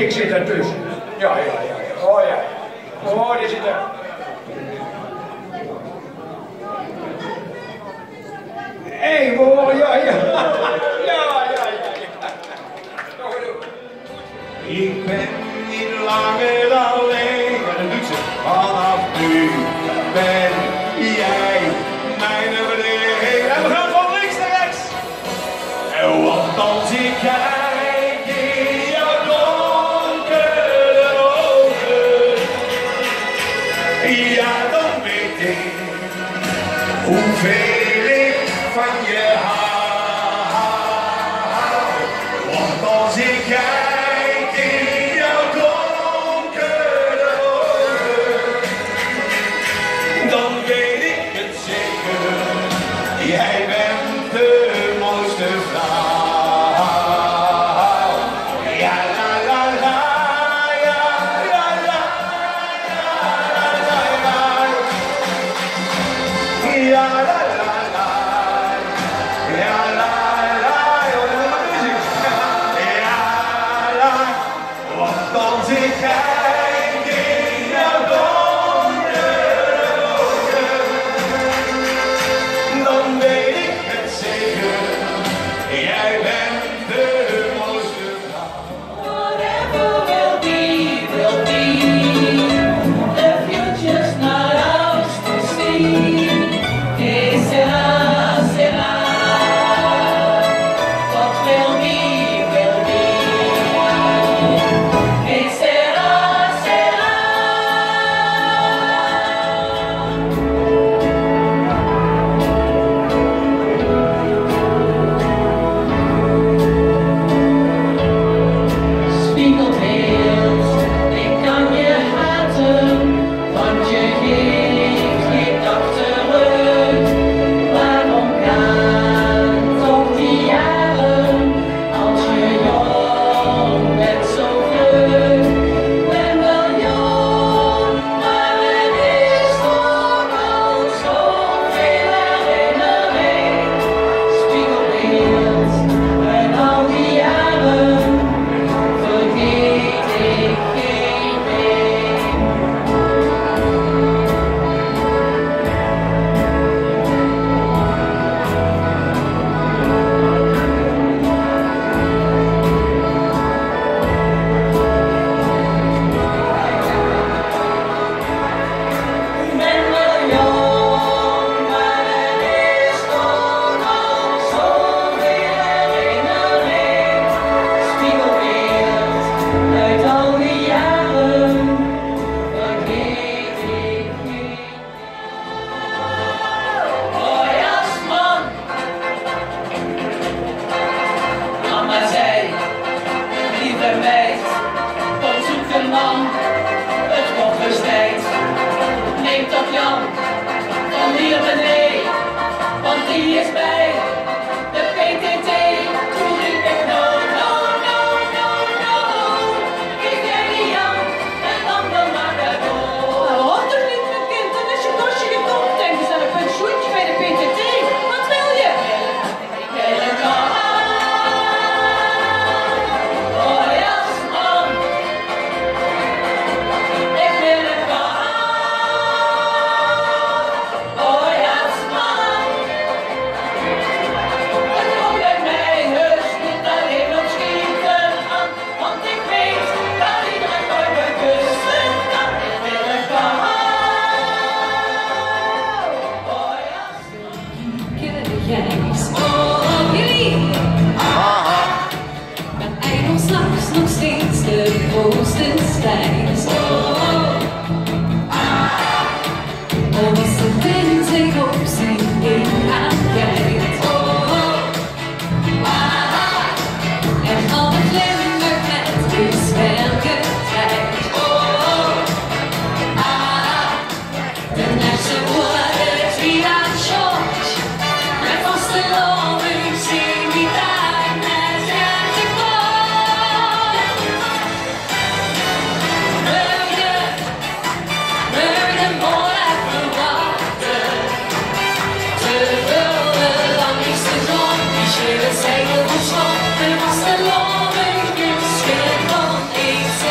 ik zit ertussen. Ja. Oh ja. Oh, die zit er. Hé, hoor, ja. Ik ben niet langer alleen, en dat doet ze vanaf nu. Ben jij mijn verdering? En we gaan van links naar rechts. En want als ik kijk in jouw donkere ogen, ja dan weet ik hoeveel ik van je hou. Want als ik kijk in jouw donkere ogen, dan weet ik het zeker, jij bent de mooiste vrouw. Ja la la la, ja la la, ja la la. Als ik kijk in jouw donkere ogen, dan weet ik het zeker, jij bent de mooiste vrouw. Whatever will be, the future's not ours to see. Que será, será, what will be, will be. Que será, será. Spiegelbeeld, ik kan je haten, want je geeft geen dag terug. Waarom gaan toch die jaren, als je jong bent zo vlug? Ben wel jong, maar het is toch al zoveel herinnering. Spiegelbeeld, uit al die jaren vergeet ik geen ding. Ben wel jong, maar het is toch al zoveel herinnering. Spiegelbeeld, uit al die jaren vergeet ik geen. Mooi als man, mama zei, lieve meid, kom zoek een man, het wordt dus tijd. Neem toch Jan van hier beneden, want die is bij de PTT. Toen riep ik no, no, no, no, no. Geef jij die Jan en dan de Magadon. Hoort toch niet, mijn kind, dan is je kostje gekocht en gezellig pensioentje bij de PTT. Wat wil je? Ik wil een kaart. Mooi als man. Ik wil een kaart. Mooi als man. Het komt bij mij heus niet alleen op schieten aan, want ik weet dat iedereen nooit me kussen kan. Ik wil een kaart. Mooi als man. Kennen de gijs. Oh, jullie. Ben eigenlijk s'nachts nog steeds de grootste stijs. Oh, als de wind zich op zijn ding aankijkt. En al het glimlach met is vergetijd. De nachtse woorden is wie aan short. Met vaste loving zing die tijd met zijn kort. Murder, mooi even wachten. Te veel lang is de zon, die schreeuwen zegel van schot. En vaste loving is geen van iets.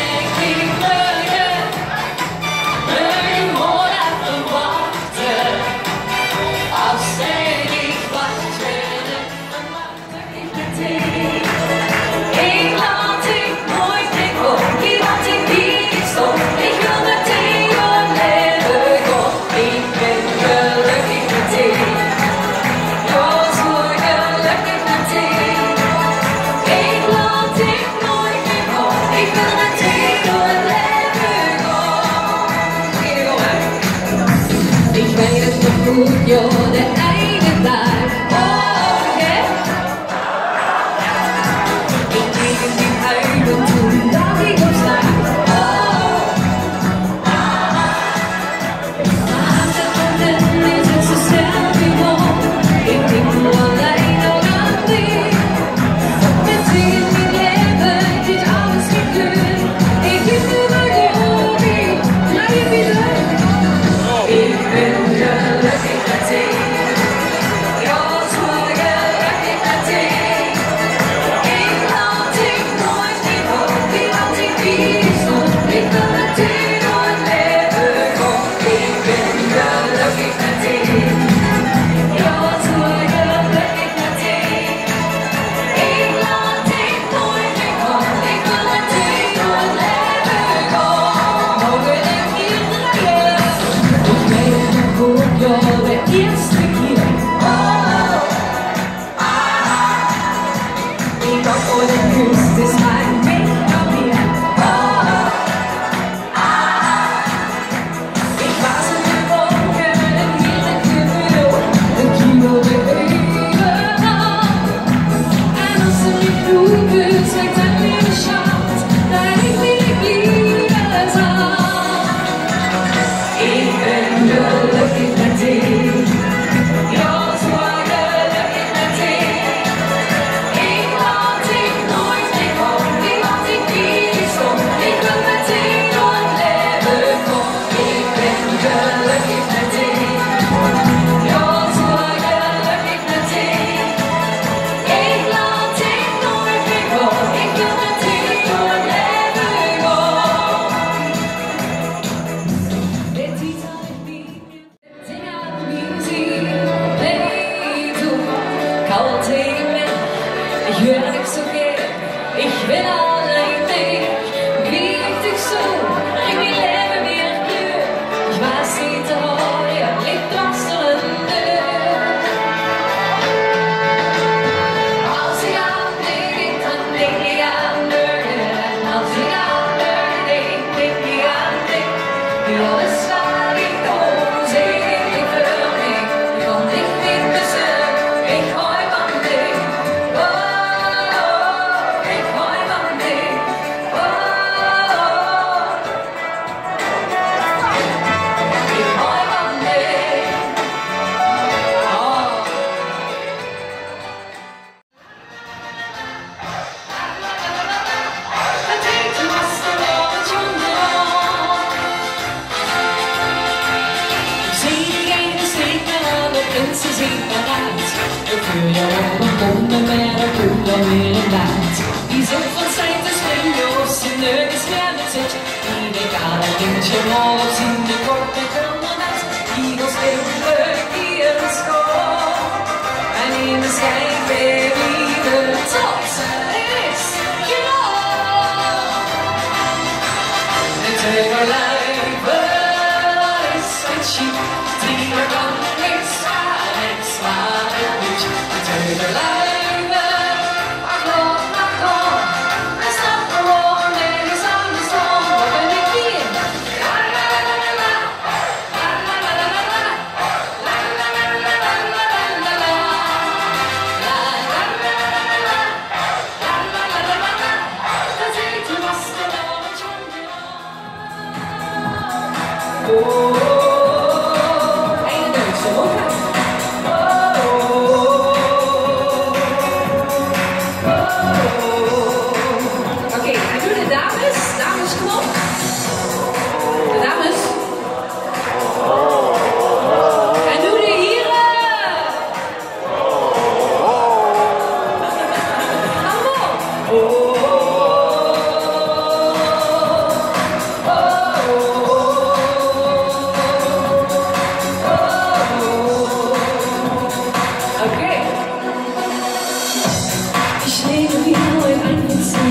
Stehen wir heute einfach so.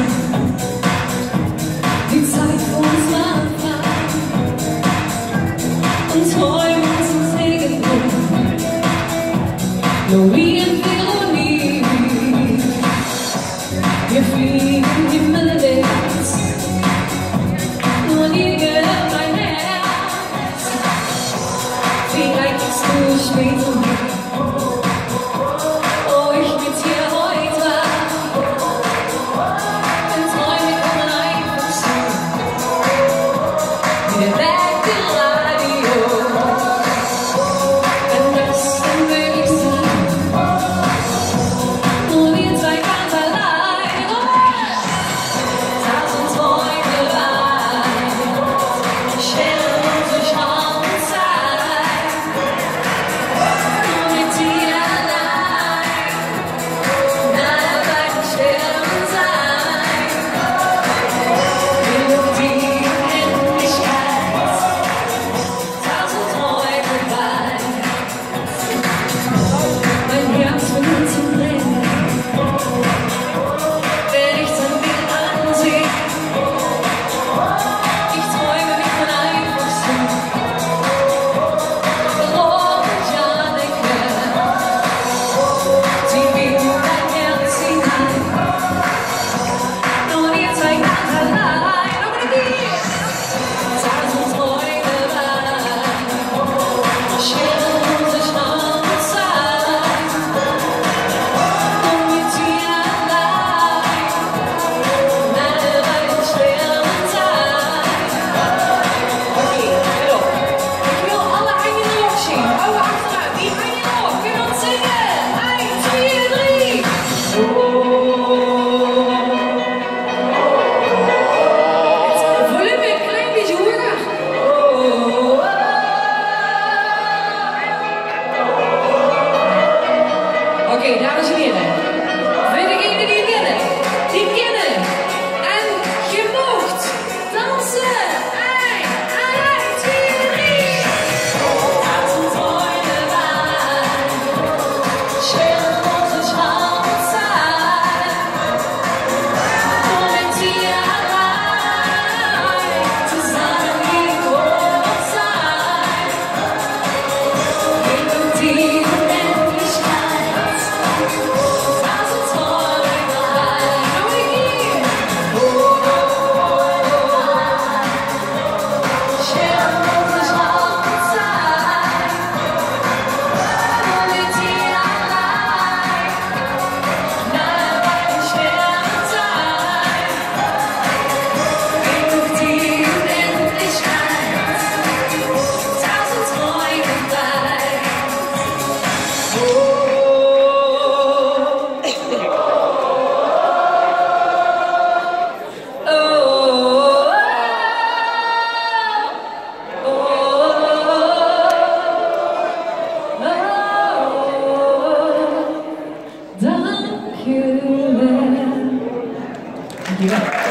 Die Zeit für uns war frei. Und träumen uns ins Leben bringen. Glorie und Ironie. Wir fliegen Himmel links. Nur dir gehört mein Herz. Vielleicht bist du später mit. Oké, dames en heren. Voor degenen die kennen. En je moogt dansen. 1, 2, 3. Tausend Träume wahr. Schwere große Traumzeit. Und mit dir allein. Zusammen wie groß sein. Gegen die Thank you.